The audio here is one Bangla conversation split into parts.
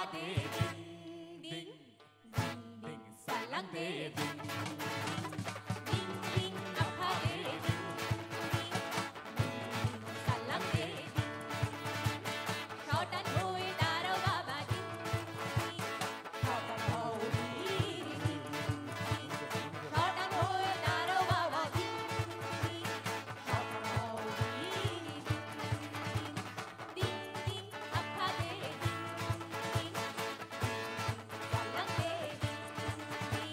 de ding ding ding ding salang de ding ding ding appa de ding ding ding salang de ding short and hoy daro baba ding ding short and hoy ding short and hoy daro baba ding ding short and hoy ding ding appa de ding ding salang de ding ding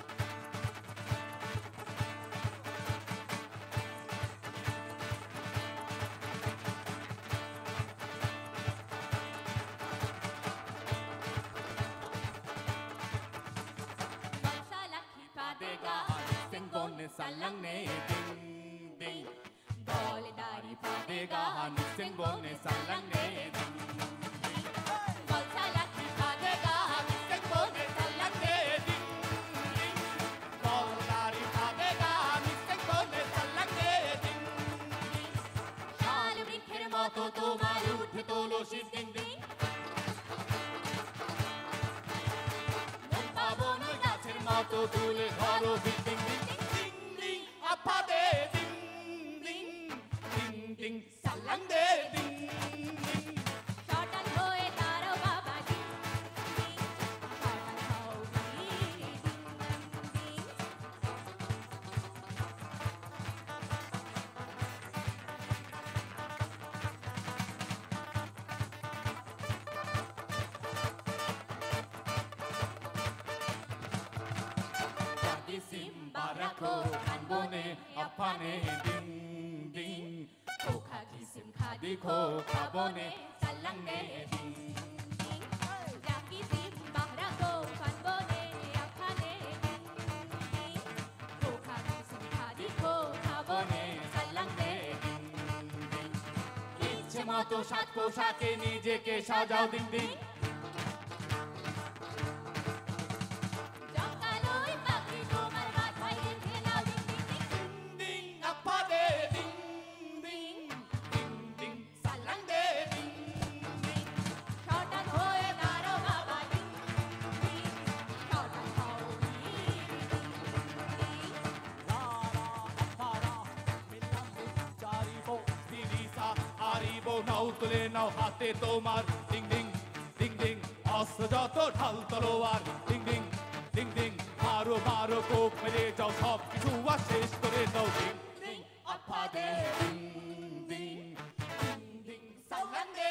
Salaki padega sing bonne salang ne ding ding Dole dari padega sing bonne salang ne ding ding Salaki padega sing bonne salang ne ding ding Dole dari padega sing bonne salang ne ding ding Shal bikher moto tomar uthe tolo shid ding ding Pabon গাছের মতো তুলে ধরো ding ding ding ding ding appa de ding ding ding ding salang de ding ding short and hoye daro baba ding ding short and hoye ding ding Simbarako kanbone apane ding ding Kokha kisim khadiko kabone salang ne ding ding Jaki simbarako kanbone apane ding ding Kokha kisim khadiko kabone salang ne ding ding ইচ্ছে মতো সাত পোশাকে নিজেকে সাজাও দিং দিং নাও তুলে নাও হাতে তোমার ডিং ডিং ডিং ডিং অস্ত্র যত ঢাল তলোয়ার ডিং ডিং ডিং ডিং মারো মারো কোপ মেরে যাও সব কিছু আর শেষ করে দাও ডিং ডিং আপা দে ডিং ডিং ডিং ডিং সালাম দে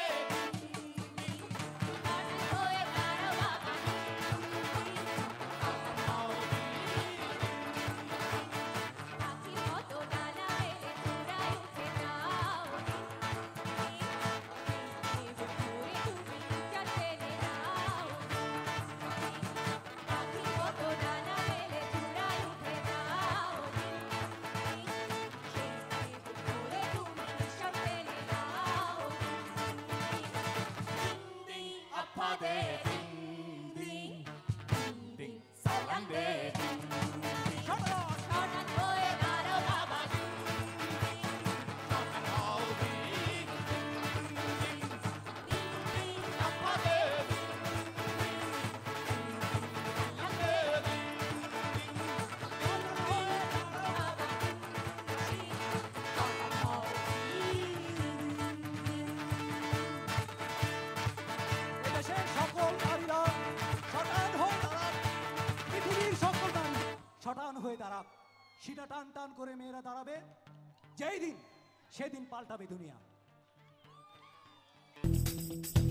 শটান হয়ে দাঁড়াক সেটা টান টান করে মেয়েরা দাঁড়াবে যেই দিন সেদিন পাল্টাবে দুনিয়া